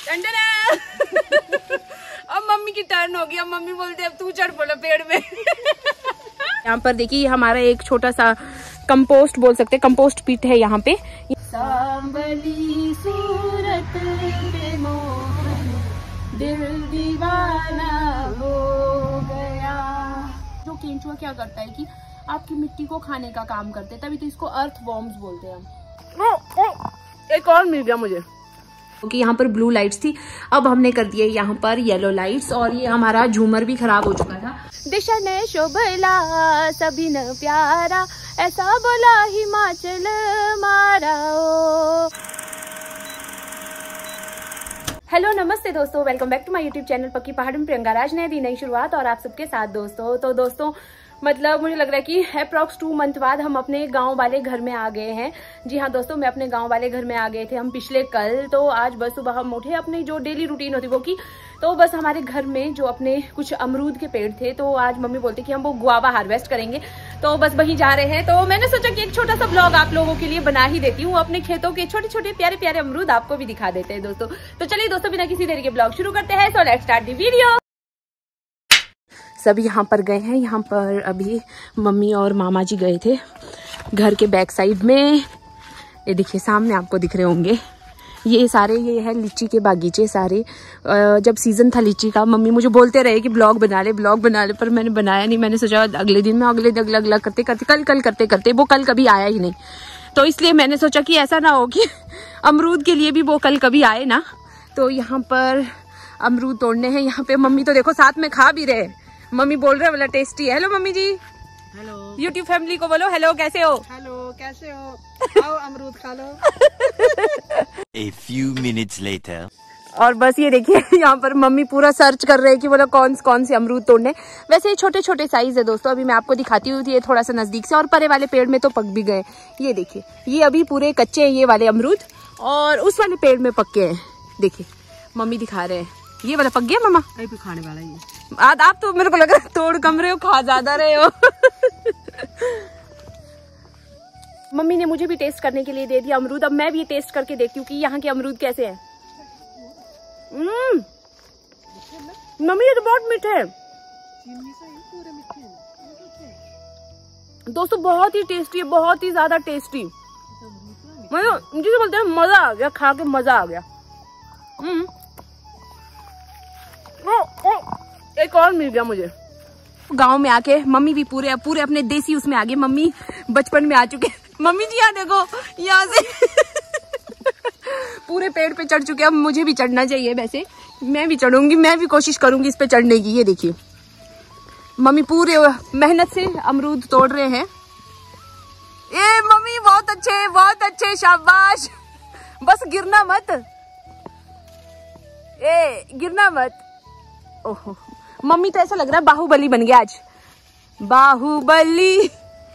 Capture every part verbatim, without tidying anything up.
अब मम्मी की टर्न होगी। अब मम्मी बोलते अब तू चढ़ बोलो पेड़ में। यहाँ पर देखिए हमारा एक छोटा सा कंपोस्ट बोल सकते हैं, कंपोस्ट पिट है यहाँ पे। सांवली सूरत पे मोहन दिल दीवाना हो गया। जो केंचुआ क्या करता है कि आपकी मिट्टी को खाने का काम करते हैं, तभी तो इसको अर्थ वॉर्म्स बोलते हैं हम। एक और मिल गया मुझे क्योंकि यहाँ पर ब्लू लाइट्स थी, अब हमने कर दिया यहाँ पर येलो लाइट्स। और ये हमारा झूमर भी खराब हो चुका था। दिशा ने शोभला सभी न प्यारा, ऐसा बोला हिमाचल मारा। हेलो नमस्ते दोस्तों, welcome back to my YouTube channel पक्की पहाड़ में प्रियंका राज। नई दी नई शुरुआत और आप सबके साथ दोस्तों। तो दोस्तों मतलब मुझे लग रहा है कि अप्रॉक्स टू मंथ बाद हम अपने गांव वाले घर में आ गए हैं। जी हाँ दोस्तों, मैं अपने गांव वाले घर में आ गए थे हम पिछले कल। तो आज बस सुबह हम उठे, अपनी जो डेली रूटीन होती वो की। तो बस हमारे घर में जो अपने कुछ अमरूद के पेड़ थे, तो आज मम्मी बोलती कि हम वो गुआवा हार्वेस्ट करेंगे, तो बस वहीं जा रहे हैं। तो मैंने सोचा कि एक छोटा सा ब्लॉग आप लोगों के लिए बना ही देती हूँ। अपने खेतों के छोटे छोटे प्यारे प्यारे अमरूद आपको भी दिखा देते हैं दोस्तों। तो चलिए दोस्तों बिना किसी देरी के ब्लॉग शुरू करते हैं। So let's start the video. सब यहाँ पर गए हैं। यहाँ पर अभी मम्मी और मामा जी गए थे घर के बैक साइड में। ये देखिए सामने आपको दिख रहे होंगे, ये सारे ये है लीची के बागीचे सारे। जब सीजन था लीची का, मम्मी मुझे बोलते रहे कि ब्लॉग बना ले ब्लॉग बना ले, पर मैंने बनाया नहीं। मैंने सोचा अगले दिन में अगले दिन अगला अगला करते करते कल कल करते करते वो कल कभी आया ही नहीं। तो इसलिए मैंने सोचा कि ऐसा ना हो कि अमरूद के लिए भी वो कल कभी आए ना। तो यहाँ पर अमरूद तोड़ने हैं। यहाँ पे मम्मी तो देखो साथ में खा भी रहे। मम्मी बोल रहे बोला टेस्टी है। Hello mummy ji. Hello YouTube family को बोलो हेलो, कैसे हो? हेलो कैसे हो? आओ अमरूद खा लो। A few minutes later. और बस ये देखिए यहाँ पर मम्मी पूरा सर्च कर रहे हैं कि बोला कौन कौन से अमरूद तोड़ने। वैसे ये छोटे छोटे साइज है दोस्तों। अभी मैं आपको दिखाती हूँ ये थोड़ा सा नजदीक से। और परे वाले पेड़ में तो पक भी गए। ये देखिए ये अभी पूरे कच्चे हैं ये वाले अमरूद, और उस वाले पेड़ में पक्के हैं। देखिए मम्मी दिखा रहे हैं, ये वाला पक गया मामा। अभी खाने वाला ये। आज आप तो मेरे को लग रहा है तोड़ कम रहे हो, खा ज्यादा रहे हो। मम्मी ने मुझे भी टेस्ट करने के लिए दे दिया अमरूद। अब मैं भी टेस्ट करके देखती हूँ कि यहाँ के अमरूद कैसे हैं। हम्म मम्मी ये तो बहुत मीठे हैं दोस्तों, बहुत ही टेस्टी है, बहुत ही ज्यादा टेस्टी। मतलब जिसे बोलते हैं मजा आ गया, खा के मजा आ गया। हम्म ओ, ओ, एक और मिल गया मुझे। गांव में आके मम्मी भी पूरे पूरे अपने देसी उसमें आ गए। मम्मी बचपन में आ चुके। मम्मी जी यहाँ देखो, यहाँ से पूरे पेड़ पे चढ़ चुके। अब मुझे भी चढ़ना चाहिए, वैसे मैं भी चढ़ूंगी, मैं भी कोशिश करूंगी इस पे चढ़ने की। ये देखिए मम्मी पूरे मेहनत से अमरूद तोड़ रहे हैं। ए मम्मी बहुत अच्छे बहुत अच्छे, शाबाश। बस गिरना मत, ए गिरना मत। ओहो मम्मी तो ऐसा लग रहा है बाहुबली बन गया आज, Baahubali.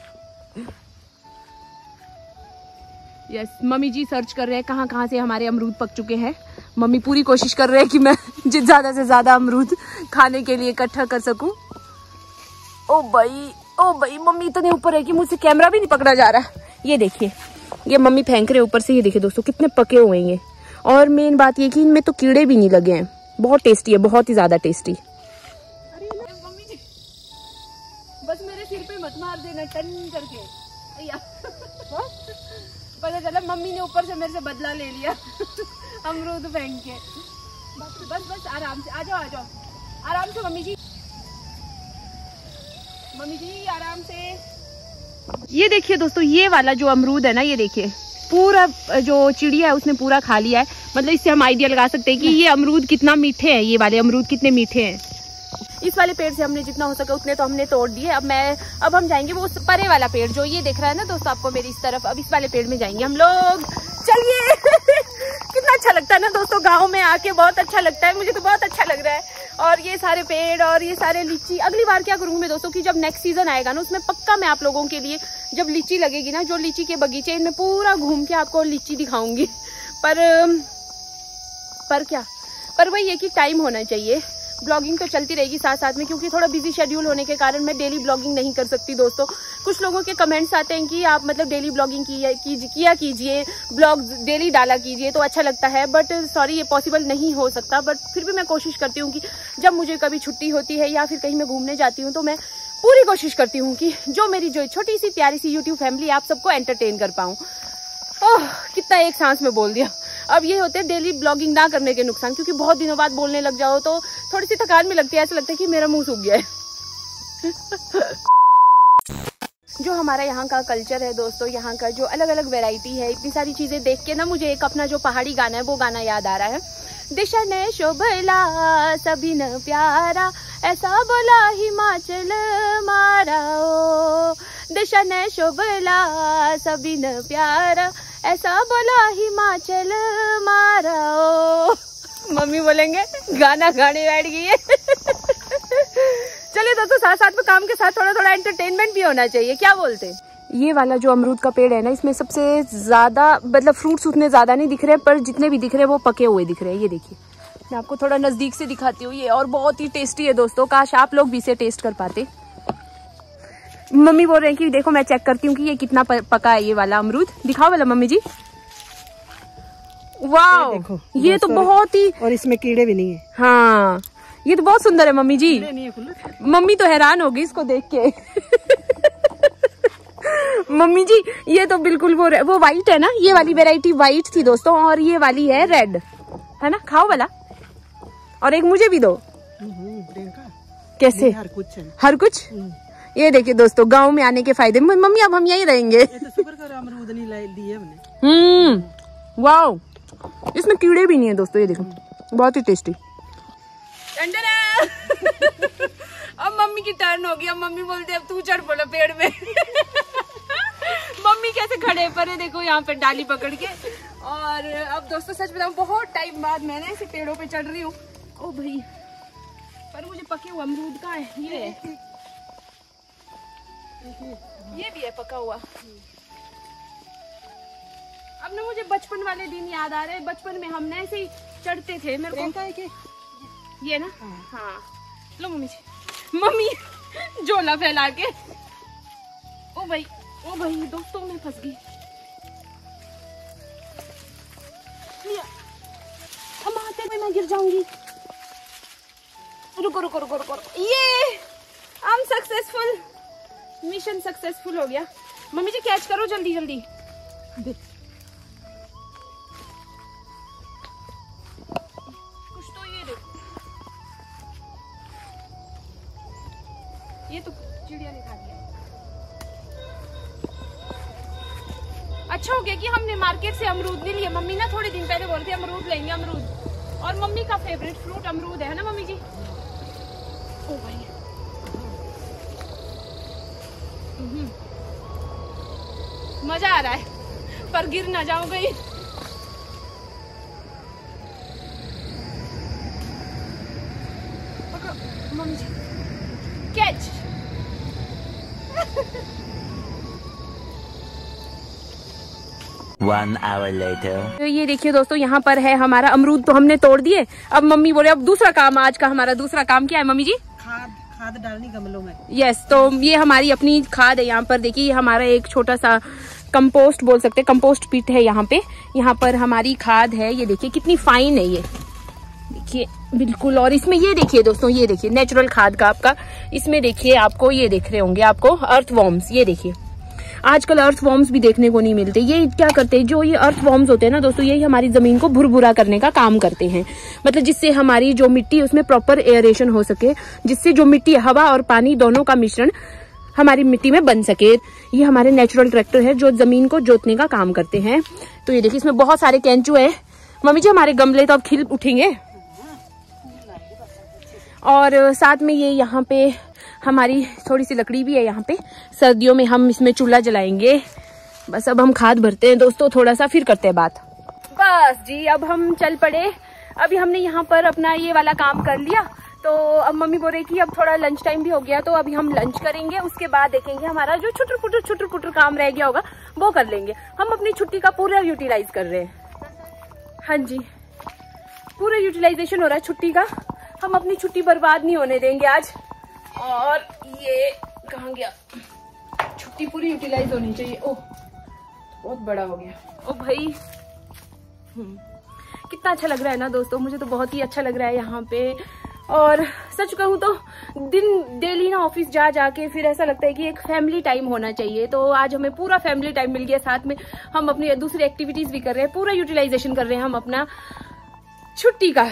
Yes mummy ji search कर रहे हैं कहाँ कहाँ से हमारे अमरूद पक चुके हैं। मम्मी पूरी कोशिश कर रहे हैं कि मैं ज्यादा से ज्यादा अमरूद खाने के लिए इकट्ठा कर सकूं। ओ भाई ओ भाई मम्मी इतने ऊपर है कि मुझसे कैमरा भी नहीं पकड़ा जा रहा। ये देखिए ये मम्मी फेंक रहे ऊपर से। ये देखिए दोस्तों कितने पके हुए हैं ये। और मेन बात ये कि इनमें तो कीड़े भी नहीं लगे हैं। बहुत टेस्टी है, बहुत ही ज्यादा टेस्टी। मम्मी जी बस मेरे सिर पे मत मार देना टन करके। पता चला मम्मी ने ऊपर से मेरे से बदला ले लिया अमरूद फेंक के। बस बस बस आराम से आ जाओ आ जाओ आराम से मम्मी जी, मम्मी जी आराम से। ये देखिए दोस्तों ये वाला जो अमरूद है ना, ये देखिए पूरा जो चिड़िया है उसने पूरा खा लिया है। मतलब इससे हम आइडिया लगा सकते हैं कि ये अमरूद कितना मीठे हैं, ये वाले अमरूद कितने मीठे हैं। इस वाले पेड़ से हमने जितना हो सका उतने तो हमने तोड़ दिए। अब मैं अब हम जाएंगे वो परे वाला पेड़ जो ये दिख रहा है ना दोस्तों आपको मेरी इस तरफ। अब इस वाले पेड़ में जाएंगे हम लोग। चलिए कितना अच्छा लगता है ना दोस्तों गाँव में आके, बहुत अच्छा लगता है। मुझे तो बहुत अच्छा लग रहा है। और ये सारे पेड़ और ये सारे लीची, अगली बार क्या करूंगी मैं दोस्तों कि जब नेक्स्ट सीजन आएगा ना उसमें पक्का मैं आप लोगों के लिए जब लीची लगेगी ना, जो लीची के बगीचे इनमें पूरा घूम के आपको लीची दिखाऊंगी। पर पर क्या पर वही है कि टाइम होना चाहिए। ब्लॉगिंग तो चलती रहेगी साथ साथ में, क्योंकि थोड़ा बिजी शेड्यूल होने के कारण मैं डेली ब्लॉगिंग नहीं कर सकती दोस्तों। कुछ लोगों के कमेंट्स आते हैं कि आप मतलब डेली ब्लॉगिंग की, किया कीजिए, ब्लॉग डेली डाला कीजिए तो अच्छा लगता है, बट सॉरी ये पॉसिबल नहीं हो सकता। बट फिर भी मैं कोशिश करती हूँ कि जब मुझे कभी छुट्टी होती है या फिर कहीं मैं घूमने जाती हूँ तो मैं पूरी कोशिश करती हूँ कि जो मेरी जो छोटी सी प्यारी सी यूट्यूब फैमिली आप सबको एंटरटेन कर पाऊँ। ओह कितना एक सांस में बोल दिया। अब ये होते हैं डेली ब्लॉगिंग ना करने के नुकसान, क्योंकि बहुत दिनों बाद बोलने लग जाओ तो थोड़ी सी थकान में लगती है, ऐसा लगता है कि मेरा मुंह सूख गया है। जो हमारा यहाँ का कल्चर है दोस्तों, यहाँ का जो अलग अलग वैरायटी है, इतनी सारी चीजें देख के ना मुझे एक अपना जो पहाड़ी गाना है वो गाना याद आ रहा है। दिशा ने शोभला सभी न प्यारा, ऐसा बोला हिमाचल मारा ओ। दिशा ने शोभला सभी न प्यारा, ऐसा बोला हिमाचल मारा ओ। मम्मी बोलेंगे गाना गाने बैठ गई है। चलिए दोस्तों, साथ साथ में काम के साथ थोड़ा थोड़ा एंटरटेनमेंट भी होना चाहिए, क्या बोलते हैं? ये वाला जो अमरूद का पेड़ है ना, इसमें सबसे ज्यादा मतलब फ्रूट्स उतने ज्यादा नहीं दिख रहे, पर जितने भी दिख रहे हैं वो पके हुए दिख रहे हैं। ये देखिए, मैं आपको थोड़ा नजदीक से दिखाती हूँ ये, और बहुत ही टेस्टी है दोस्तों। काश आप लोग भी इसे टेस्ट कर पाते। मम्मी बोल रहे हैं कि देखो मैं चेक करती हूँ कि ये कितना पका है ये वाला अमरूद। दिखाओ वाला मम्मी जी। वाह, ये, ये तो बहुत ही, और इसमें कीड़े भी नहीं है। हाँ ये तो बहुत सुंदर है मम्मी जी। नहीं है, मम्मी तो हैरान होगी इसको देख के। मम्मी जी ये तो बिल्कुल वो वो वाइट है ना, ये वाली वैरायटी वाइट थी दोस्तों, और ये वाली है रेड, है ना? खाओ वाला, और एक मुझे भी दो। कैसे? हर कुछ है। हर कुछ। ये देखिए दोस्तों, गांव में आने के फायदे। मम्मी अब हम यहीं रहेंगे। अमरूद नहीं दिए हमने। हम्म, वाओ, इसमें कीड़े भी नहीं है दोस्तों। ये देखो, बहुत ही टेस्टी। अब मम्मी की टर्न होगी। अब मम्मी बोलते अब तू चढ़ पड़ा पेड़ में। मम्मी कैसे खड़े पर है देखो यहाँ पे डाली पकड़ के। और अब दोस्तों सच बताऊं, बहुत टाइम बाद मैंने ऐसे पेड़ों पे चढ़ रही हूँ। ओ भाई, पर मुझे पके हुआ अमरूद कहाँ है? ये है, ये भी है पका हुआ। अब ना मुझे बचपन वाले दिन याद आ रहे हैं। बचपन में हमने ऐसे ही चढ़ते थे। मेरे को ये ना, हाँ लो मम्मी जी। मम्मी झोला फैला के। ओ भाई, ओ भाई दोस्तों मैं फंस गई। हम आते हुए मैं गिर जाऊंगी। रुको रुको रुको रुको, ये I am successful, mission successful हो गया। मम्मी जी कैच करो जल्दी जल्दी। कुछ तो ये देखो, ये तो चिड़िया ने खा दिया। अच्छा हो गया कि हमने मार्केट से अमरूद नहीं लिए। मम्मी ना थोड़े दिन पहले बोलती अमरूद लेंगे अमरूद, और मम्मी का फेवरेट फ्रूट अमरूद है ना मम्मी जी? ओ भाई, मजा आ रहा है, पर गिर ना जाऊं गई। Mummy ji catch. One hour later. तो ये देखिए दोस्तों, यहाँ पर है हमारा अमरूद तो हमने तोड़ दिए। अब मम्मी बोले अब दूसरा काम, आज का हमारा दूसरा काम क्या है मम्मी जी? खाद खाद डालनी गमलों में। यस, तो ये हमारी अपनी खाद है। यहाँ पर देखिए, ये हमारा एक छोटा सा कंपोस्ट बोल सकते हैं, कंपोस्ट पिट है यहाँ पे। यहाँ पर हमारी खाद है, ये देखिए कितनी फाइन है ये, देखिए बिल्कुल। और इसमें ये देखिए दोस्तों, ये देखिए नेचुरल खाद का आपका, इसमें देखिए आपको ये दिख रहे होंगे आपको अर्थ वॉर्म्स। ये देखिए आजकल अर्थ वॉर्म्स भी देखने को नहीं मिलते। ये क्या करते हैं, जो ये अर्थ वॉर्म्स होते हैं ना दोस्तों, यही हमारी जमीन को भुरभुरा करने का काम करते हैं। मतलब जिससे हमारी जो मिट्टी है उसमें प्रॉपर एयरेशन हो सके, जिससे जो मिट्टी, हवा और पानी दोनों का मिश्रण हमारी मिट्टी में बन सके। ये हमारे नेचुरल ट्रैक्टर है जो जमीन को जोतने का काम करते हैं। तो ये देखिए इसमें बहुत सारे केंचू है। मम्मी जी हमारे गमले तो अब खिल उठेंगे। और साथ में ये यहाँ पे हमारी थोड़ी सी लकड़ी भी है यहाँ पे। सर्दियों में हम इसमें चूल्हा जलाएंगे। बस अब हम खाद भरते हैं दोस्तों थोड़ा सा, फिर करते हैं बात। बस जी अब हम चल पड़े। अभी हमने यहाँ पर अपना ये वाला काम कर लिया, तो अब मम्मी बोल रही कि अब थोड़ा लंच टाइम भी हो गया, तो अभी हम लंच करेंगे। उसके बाद देखेंगे हमारा जो छुटर पुटर छुटर पुटर काम रह गया होगा वो कर लेंगे। हम अपनी छुट्टी का पूरा यूटिलाइज कर रहे हैं। हाँ जी, पूरा यूटिलाइजेशन हो रहा है छुट्टी का। हम अपनी छुट्टी बर्बाद नहीं होने देंगे आज। और ये कहाँ गया? मिट्टी पूरी यूटिलाइज होनी चाहिए। ओह बहुत बड़ा हो गया। ओ भाई कितना अच्छा लग रहा है ना दोस्तों, मुझे तो बहुत ही अच्छा लग रहा है यहाँ पे। और सच कहूँ तो दिन डेली ना ऑफिस जा जाके फिर ऐसा लगता है कि एक फैमिली टाइम होना चाहिए। तो आज हमें पूरा फैमिली टाइम मिल गया, साथ में हम अपनी दूसरी एक्टिविटीज भी कर रहे हैं, पूरा यूटिलाइजेशन कर रहे हैं हम अपना छुट्टी का।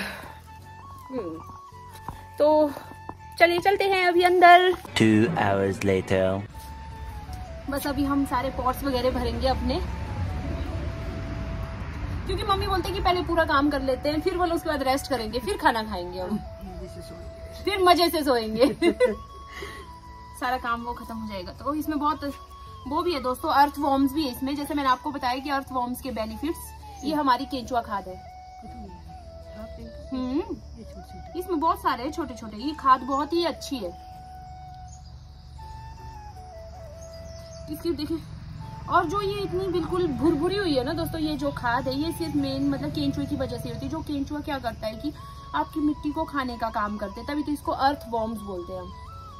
तो चलिए चलते हैं अभी अंदर। Two hours later. बस अभी हम सारे पॉट्स वगैरह भरेंगे अपने, क्योंकि मम्मी बोलते हैं कि पहले पूरा काम कर लेते हैं, फिर बोलो उसके बाद रेस्ट करेंगे, फिर खाना खाएंगे हम, फिर मजे से सोएंगे। सारा काम वो खत्म हो जाएगा। तो इसमें बहुत वो भी है दोस्तों, अर्थ वॉर्म्स भी है इसमें। जैसे मैंने आपको बताया कि अर्थ वॉर्म्स के बेनिफिट्स, ये हमारी केंचुआ खाद है। हम्म इसमें बहुत सारे हैं छोटे छोटे, ये खाद बहुत ही अच्छी है इसकी, देखिए। और जो ये इतनी बिल्कुल भुरभुरी हुई है ना दोस्तों, ये जो खाद है ये सिर्फ मेन मतलब केंचुए की वजह से होती है। जो केंचुआ क्या करता है कि आपकी मिट्टी को खाने का काम करते हैं, तभी तो इसको अर्थ वॉर्म्स बोलते हैं हम।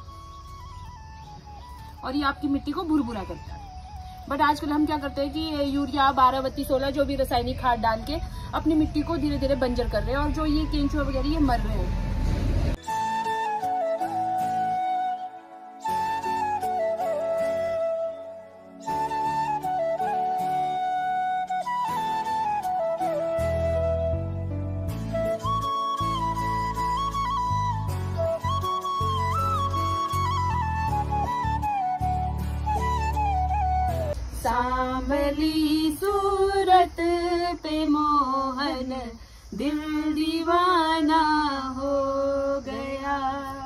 और ये आपकी मिट्टी को भुरभुरा करता है। बट आजकल हम क्या करते हैं कि यूरिया बारह बत्तीस सोलह जो भी रासायनिक खाद डाल के अपनी मिट्टी को धीरे धीरे बंजर कर रहे हैं, और जो ये केंचुआ वगैरह ये मर रहे हैं। सांवली सूरत पे मोहन दिल दीवाना हो गया,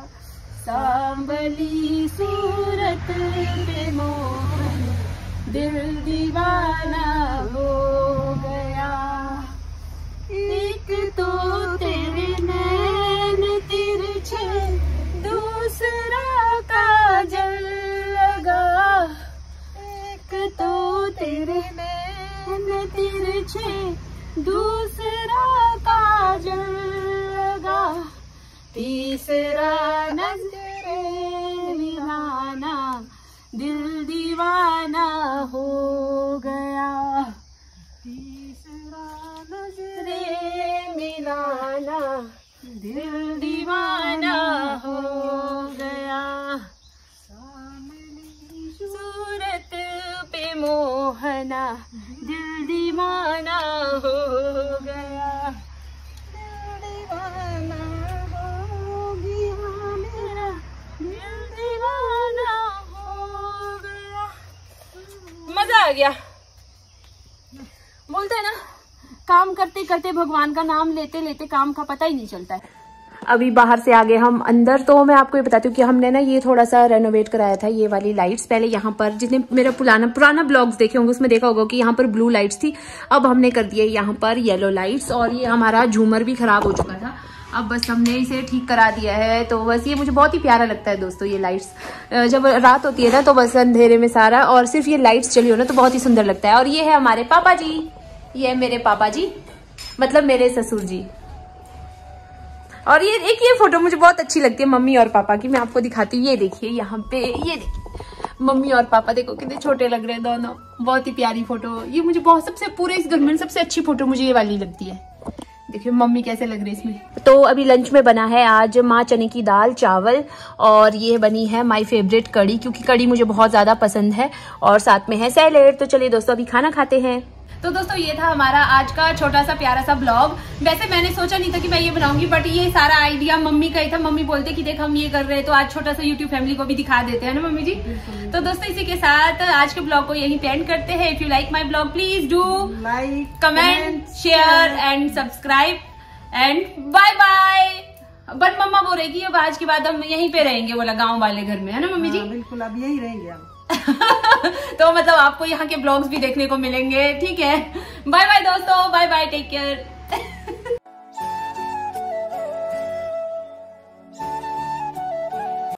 सांवली सूरत पे मोहन दिल दीवाना हो गया। एक तो तेरे नैन तिरछे, दूसरा काजल लगा, तो तेरे नैन तिरछे, दूसरा काजल लगा, तीसरा नजरे मिलाना, दिल दीवाना हो गया, तीसरा नजरे मिलाना, दिल दीवाना हो गया। सूरत पे मोहना दिल दीवाना हो गया, दिल दीवाना हो गया मेरा, दिल दीवाना हो गया। मजा आ गया। बोलते हैं ना, काम करते करते भगवान का नाम लेते लेते काम का पता ही नहीं चलता है। अभी बाहर से आ गए हम अंदर। तो मैं आपको ये बताती हूँ कि हमने ना ये थोड़ा सा रेनोवेट कराया था, ये वाली लाइट्स। पहले यहाँ पर जितने मेरा पुराना पुराना ब्लॉग्स देखे होंगे उसमें देखा होगा कि यहाँ पर ब्लू लाइट्स थी, अब हमने कर दिया यहाँ पर येलो लाइट्स। और ये हमारा झूमर भी खराब हो चुका था, अब बस हमने इसे ठीक करा दिया है। तो बस ये मुझे बहुत ही प्यारा लगता है दोस्तों, ये लाइट्स जब रात होती है ना तो बस अंधेरे में सारा, और सिर्फ ये लाइट्स चली हो ना तो बहुत ही सुंदर लगता है। और ये है हमारे पापा जी, ये है मेरे पापा जी, मतलब मेरे ससुर जी। और ये एक ये फोटो मुझे बहुत अच्छी लगती है मम्मी और पापा की, मैं आपको दिखाती हूँ। ये देखिए यहाँ पे, ये देखिए मम्मी और पापा, देखो कितने छोटे लग रहे हैं दोनों, बहुत ही प्यारी फोटो। ये मुझे बहुत सबसे पूरे इस घर में सबसे अच्छी फोटो मुझे ये वाली लगती है। देखिए मम्मी कैसे लग रही है इसमें। तो अभी लंच में बना है आज माँ चने की दाल चावल, और ये बनी है माय फेवरेट कड़ी, क्योंकि कड़ी मुझे बहुत ज्यादा पसंद है, और साथ में है सैलेड। तो चलिए दोस्तों अभी खाना खाते हैं। तो दोस्तों ये था हमारा आज का छोटा सा प्यारा सा ब्लॉग। वैसे मैंने सोचा नहीं था कि मैं ये बनाऊंगी, बट ये सारा आइडिया मम्मी का ही था। मम्मी बोलते कि देख हम ये कर रहे हैं तो आज छोटा सा यूट्यूब फैमिली को भी दिखा देते हैं ना मम्मी जी। तो दोस्तों इसी के साथ आज के ब्लॉग को यहीं पे एंड करते हैं। If you like my blog please do like comment share and subscribe and bye bye. But mama बोल रही कि अब आज के बाद हम यहीं पे रहेंगे, बोला गाँव वाले घर में, है ना मम्मी जी? बिल्कुल अब यही रहेंगे हम। तो मतलब आपको यहाँ के ब्लॉग्स भी देखने को मिलेंगे, ठीक है। बाय बाय दोस्तों, बाय बाय, टेक केयर।